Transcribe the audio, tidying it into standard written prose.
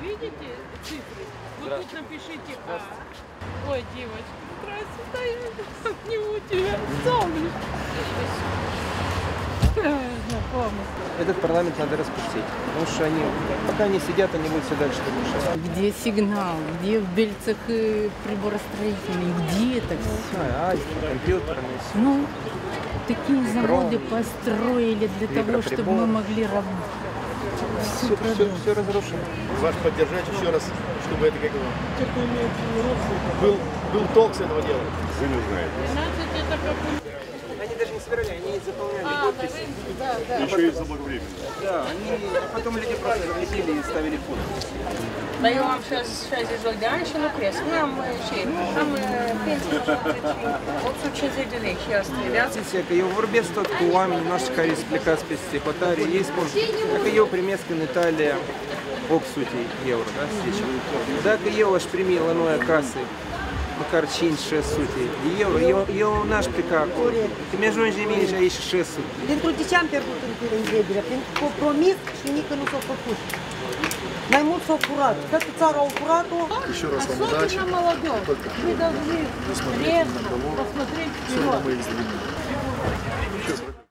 видите цифры? Вот тут напишите А. Ой, девочка, здравствуйте, я обниму тебя, солнышко. Знакомый. Этот парламент надо распустить, потому что они, пока они сидят, они будут все дальше разрушать. Где сигнал? Где в Бельцах приборостроительный? Где это все? Компьютерные. Ну, такие заводы построили для того, чтобы мы могли работать. Все разрушено. Вас поддержать еще раз, чтобы это как был толк с этого дела. Вы не знаете. 12 это как... Они даже не собирали, они заполняли подписи. Да. Еще и заблаговременно. Да, а потом люди просто залепили и ставили подпись. Даю вам сейчас изольдянщину ну крест. Нам пенсию от учителей сейчас ребят. Как ее vorbiesc tot cu oameni noștri care explicați peste hotare, ei spun, dacă eu primesc în Italia 800 euro, da, să zicem. Dacă eu aș primi la noi acasă măcar 5-600 de euro, eu n-aș pleca acolo. Că mi-ajunge de mine și aici 600. Pentru de ce am pierdut încrederea? Pentru compromis și nică nu s-a făcut. Mai mult s-au furat. Toată țara au furat-o. Еще раз вам удачи. Особенно молодежь. Вы должны трезво посмотреть вперед.